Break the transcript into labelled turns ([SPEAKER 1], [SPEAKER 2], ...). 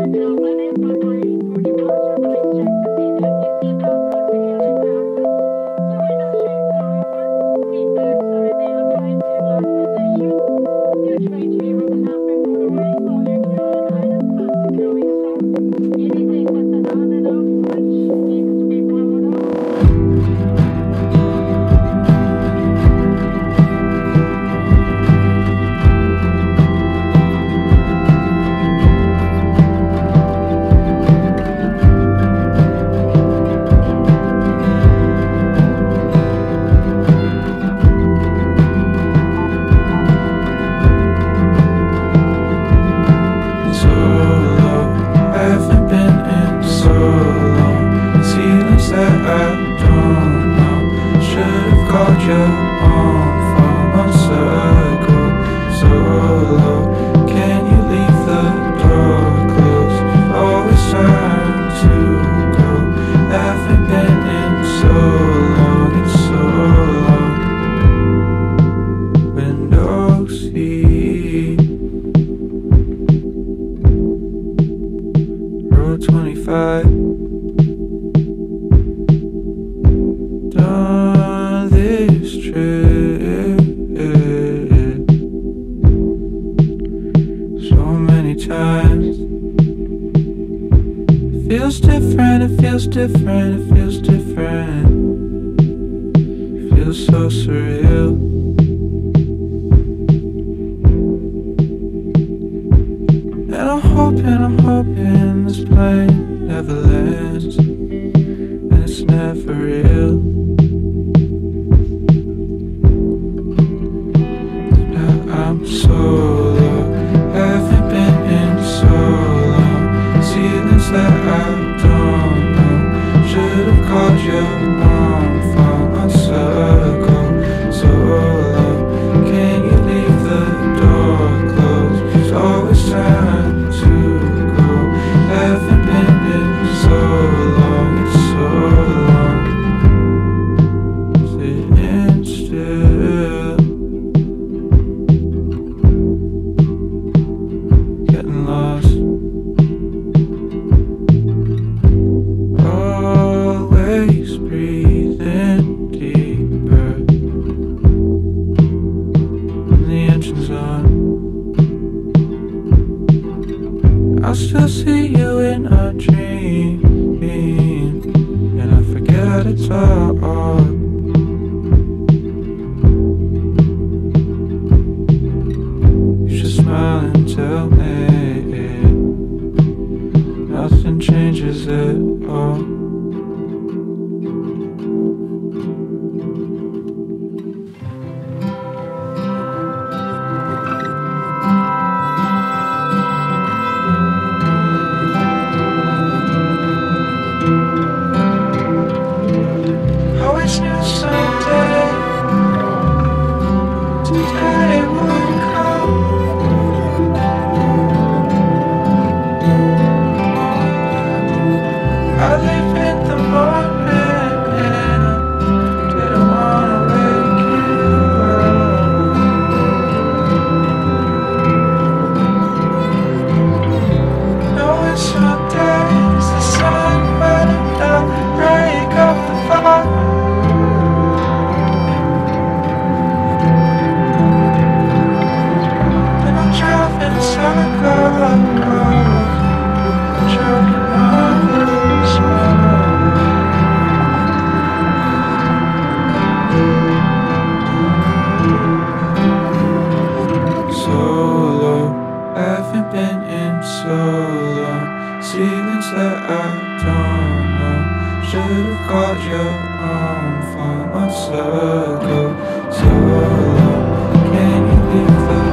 [SPEAKER 1] Done this trip so many times. It feels different, it feels different, it feels different. It feels so surreal. And I'm hoping this plane never lands, and it's never real. Now I'm solo, haven't been in so long. Ceilings that I don't know. Should've called your mom from my circle. Solo, can you leave the door closed? There's always time to go. Haven't been in so long, it's so long. Sitting still, getting lost. Always breathing deeper when the engine's on. I'll still see you in a dream, and I forget it's all. You should smile and tell me nothing changes at all. Always knew someday today would come. I live in the moment and I didn't wanna wake you up. Knowing some days the sun might not break up the fire. Solo, haven't been in so long. Ceilings that I don't know. Should've called your own from my circle. Solo, can you leave the